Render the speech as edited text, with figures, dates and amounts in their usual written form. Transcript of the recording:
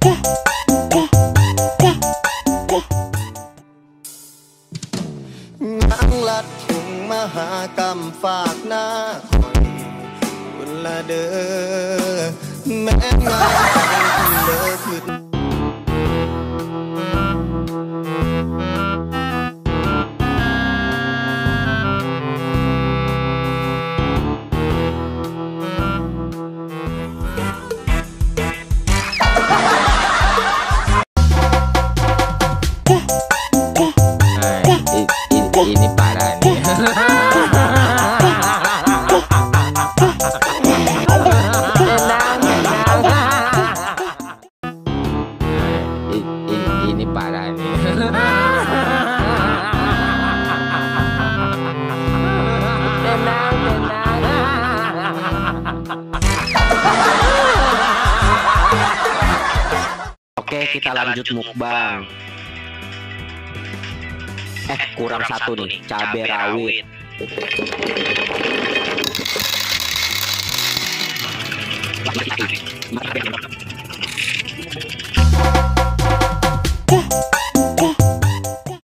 นางลัดทุ่งมาหากำฝากหน้าคอยบุญละเด้อแม่งานกันเลิกขึ้น ini parah nih. Ini parah nih. Oke, kita lanjut mukbang. Kurang satu nih, cabai rawit.